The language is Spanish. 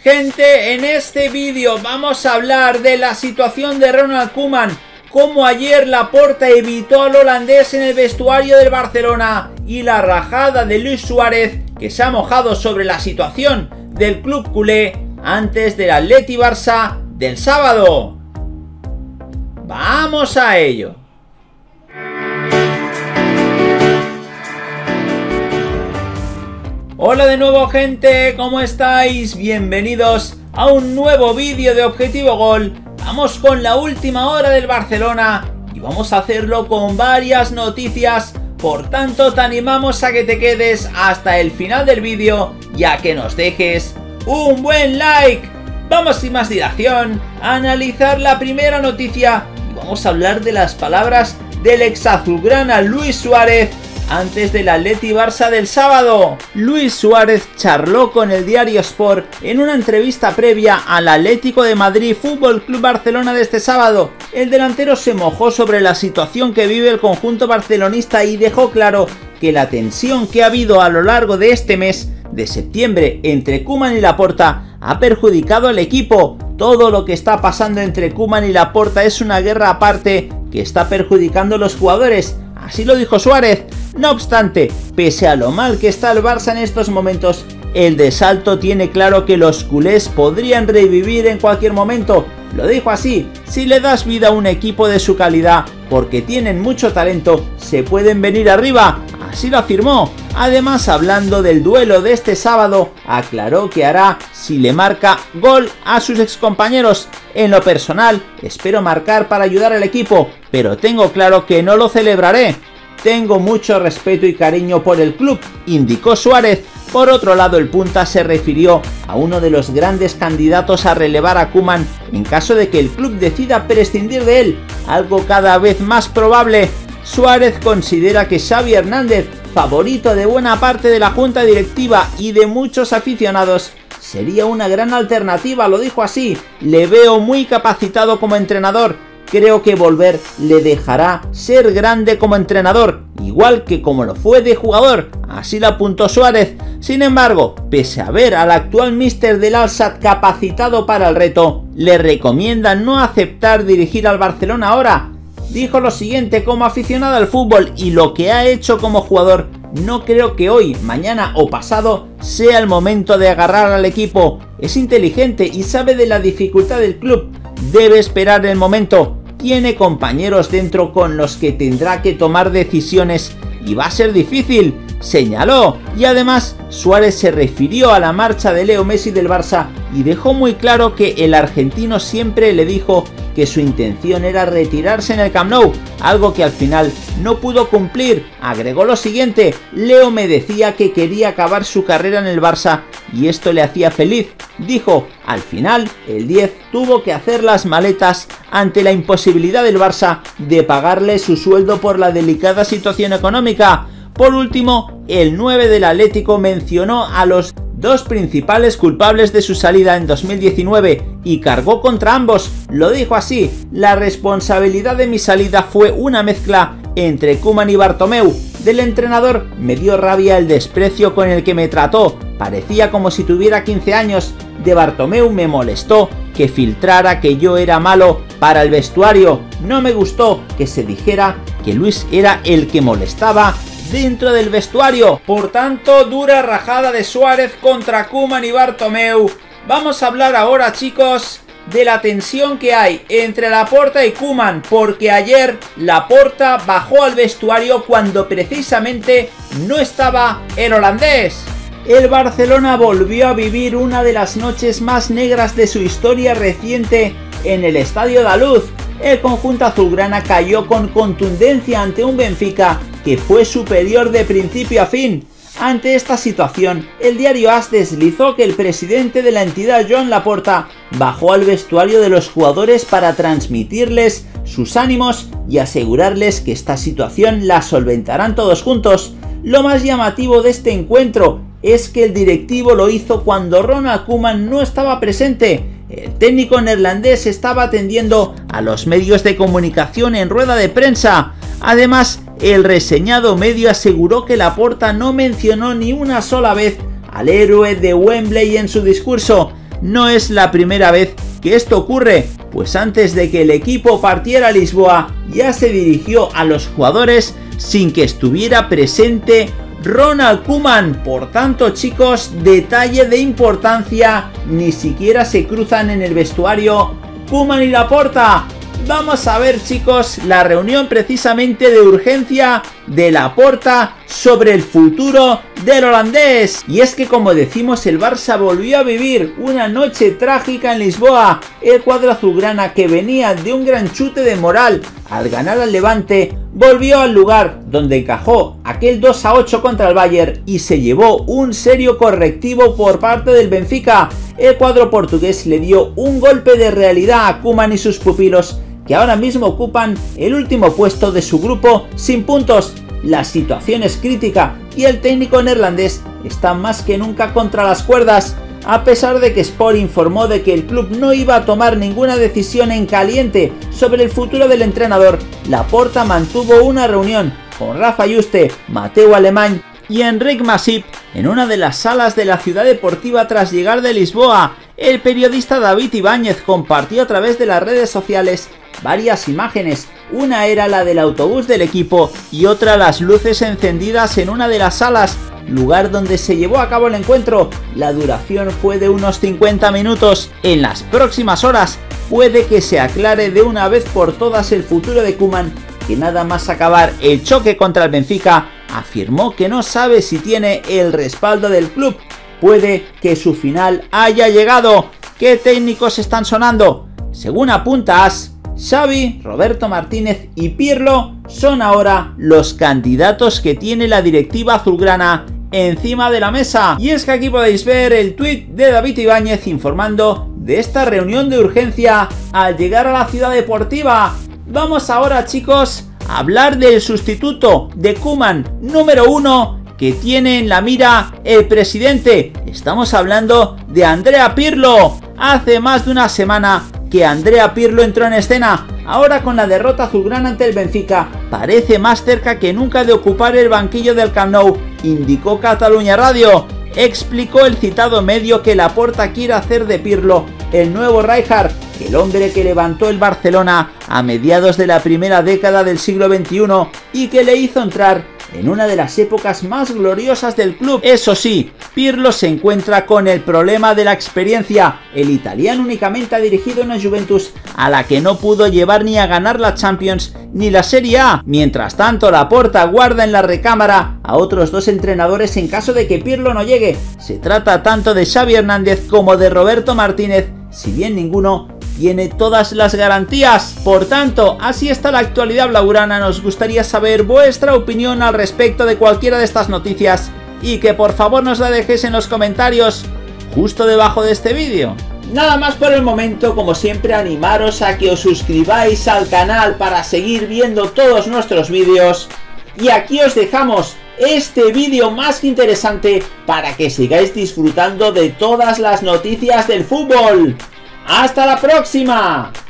Gente, en este vídeo vamos a hablar de la situación de Ronald Koeman, cómo ayer Laporta evitó al holandés en el vestuario del Barcelona y la rajada de Luis Suárez, que se ha mojado sobre la situación del club culé antes del Atleti Barça del sábado. ¡Vamos a ello! Hola de nuevo, gente, ¿cómo estáis? Bienvenidos a un nuevo vídeo de Objetivo Gol. Vamos con la última hora del Barcelona y vamos a hacerlo con varias noticias. Por tanto, te animamos a que te quedes hasta el final del vídeo y a que nos dejes un buen like. Vamos sin más dilación a analizar la primera noticia y vamos a hablar de las palabras del ex azulgrana Luis Suárez antes del Atleti Barça del sábado. Luis Suárez charló con el diario Sport en una entrevista previa al Atlético de Madrid Fútbol Club Barcelona de este sábado. El delantero se mojó sobre la situación que vive el conjunto barcelonista y dejó claro que la tensión que ha habido a lo largo de este mes de septiembre entre Koeman y Laporta ha perjudicado al equipo. Todo lo que está pasando entre Koeman y Laporta es una guerra aparte que está perjudicando a los jugadores. Así lo dijo Suárez. No obstante, pese a lo mal que está el Barça en estos momentos, el de Salto tiene claro que los culés podrían revivir en cualquier momento. Lo dijo así: si le das vida a un equipo de su calidad, porque tienen mucho talento, se pueden venir arriba. Así lo afirmó. Además, hablando del duelo de este sábado, aclaró que hará si le marca gol a sus excompañeros. En lo personal, espero marcar para ayudar al equipo, pero tengo claro que no lo celebraré. Tengo mucho respeto y cariño por el club, indicó Suárez. Por otro lado, el punta se refirió a uno de los grandes candidatos a relevar a Koeman en caso de que el club decida prescindir de él, algo cada vez más probable. Suárez considera que Xavi Hernández, favorito de buena parte de la junta directiva y de muchos aficionados, sería una gran alternativa. Lo dijo así: le veo muy capacitado como entrenador. Creo que volver le dejará ser grande como entrenador, igual que como lo fue de jugador. Así lo apuntó Suárez. Sin embargo, pese a ver al actual míster del Al-Sadd capacitado para el reto, le recomienda no aceptar dirigir al Barcelona ahora. Dijo lo siguiente: como aficionado al fútbol y lo que ha hecho como jugador, no creo que hoy, mañana o pasado sea el momento de agarrar al equipo. Es inteligente y sabe de la dificultad del club. Debe esperar el momento. Tiene compañeros dentro con los que tendrá que tomar decisiones y va a ser difícil, señaló. Y además, Suárez se refirió a la marcha de Leo Messi del Barça y dejó muy claro que el argentino siempre le dijo que su intención era retirarse en el Camp Nou, algo que al final no pudo cumplir. Agregó lo siguiente: Leo me decía que quería acabar su carrera en el Barça y esto le hacía feliz. Dijo: al final el 10 tuvo que hacer las maletas ante la imposibilidad del Barça de pagarle su sueldo por la delicada situación económica. Por último, el 9 del Atlético mencionó a los dos principales culpables de su salida en 2019 y cargó contra ambos. Lo dijo así: la responsabilidad de mi salida fue una mezcla entre Koeman y Bartomeu. Del entrenador me dio rabia el desprecio con el que me trató, parecía como si tuviera 15 años. De Bartomeu me molestó que filtrara que yo era malo para el vestuario. No me gustó que se dijera que Luis era el que molestaba dentro del vestuario. Por tanto, dura rajada de Suárez contra Koeman y Bartomeu. Vamos a hablar ahora, chicos, de la tensión que hay entre Laporta y Koeman, porque ayer Laporta bajó al vestuario cuando precisamente no estaba el holandés. El Barcelona volvió a vivir una de las noches más negras de su historia reciente en el Estadio da Luz. El conjunto azulgrana cayó con contundencia ante un Benfica que fue superior de principio a fin. Ante esta situación, el diario AS deslizó que el presidente de la entidad, Joan Laporta, bajó al vestuario de los jugadores para transmitirles sus ánimos y asegurarles que esta situación la solventarán todos juntos. Lo más llamativo de este encuentro es que el directivo lo hizo cuando Ronald Koeman no estaba presente. El técnico neerlandés estaba atendiendo a los medios de comunicación en rueda de prensa. Además, el reseñado medio aseguró que Laporta no mencionó ni una sola vez al héroe de Wembley en su discurso. no es la primera vez que esto ocurre, pues antes de que el equipo partiera a Lisboa ya se dirigió a los jugadores sin que estuviera presente Ronald Koeman. Por tanto, chicos, detalle de importancia, ni siquiera se cruzan en el vestuario Koeman y Laporta. Vamos a ver, chicos, la reunión precisamente de urgencia de Laporta sobre el futuro del holandés. Y es que, como decimos, el Barça volvió a vivir una noche trágica en Lisboa. El cuadro azulgrana, que venía de un gran chute de moral al ganar al Levante, volvió al lugar donde encajó aquel 2-8 contra el Bayern y se llevó un serio correctivo por parte del Benfica. El cuadro portugués le dio un golpe de realidad a Koeman y sus pupilos, que ahora mismo ocupan el último puesto de su grupo sin puntos. La situación es crítica y el técnico neerlandés está más que nunca contra las cuerdas. A pesar de que Sport informó de que el club no iba a tomar ninguna decisión en caliente sobre el futuro del entrenador, Laporta mantuvo una reunión con Rafa Juste, Mateu Alemany y Enric Masip en una de las salas de la ciudad deportiva tras llegar de Lisboa. El periodista David Ibáñez compartió a través de las redes sociales varias imágenes. Una era la del autobús del equipo y otra las luces encendidas en una de las salas, lugar donde se llevó a cabo el encuentro. La duración fue de unos 50 minutos. En las próximas horas puede que se aclare de una vez por todas el futuro de Koeman, que nada más acabar el choque contra el Benfica afirmó que no sabe si tiene el respaldo del club. Puede que su final haya llegado. ¿Qué técnicos están sonando? Según apunta AS, Xavi, Roberto Martínez y Pirlo son ahora los candidatos que tiene la directiva azulgrana encima de la mesa. Y es que aquí podéis ver el tuit de David Ibáñez informando de esta reunión de urgencia al llegar a la ciudad deportiva. Vamos ahora, chicos, a hablar del sustituto de Koeman número 1 que tiene en la mira el presidente. Estamos hablando de Andrea Pirlo. Hace más de una semana que Andrea Pirlo entró en escena. Ahora, con la derrota azulgrana ante el Benfica, parece más cerca que nunca de ocupar el banquillo del Camp Nou, indicó Catalunya Radio. Explicó el citado medio que Laporta quiere hacer de Pirlo el nuevo Rijkaard, el hombre que levantó el Barcelona a mediados de la primera década del siglo XXI y que le hizo entrar en una de las épocas más gloriosas del club. Eso sí, Pirlo se encuentra con el problema de la experiencia. El italiano únicamente ha dirigido una Juventus a la que no pudo llevar ni a ganar la Champions ni la Serie A. Mientras tanto, Laporta guarda en la recámara a otros dos entrenadores en caso de que Pirlo no llegue. Se trata tanto de Xavi Hernández como de Roberto Martínez, si bien ninguno tiene todas las garantías. Por tanto, así está la actualidad blaugrana. Nos gustaría saber vuestra opinión al respecto de cualquiera de estas noticias y que por favor nos la dejéis en los comentarios justo debajo de este vídeo. Nada más por el momento. Como siempre, animaros a que os suscribáis al canal para seguir viendo todos nuestros vídeos. Y aquí os dejamos este vídeo más que interesante para que sigáis disfrutando de todas las noticias del fútbol. ¡Hasta la próxima!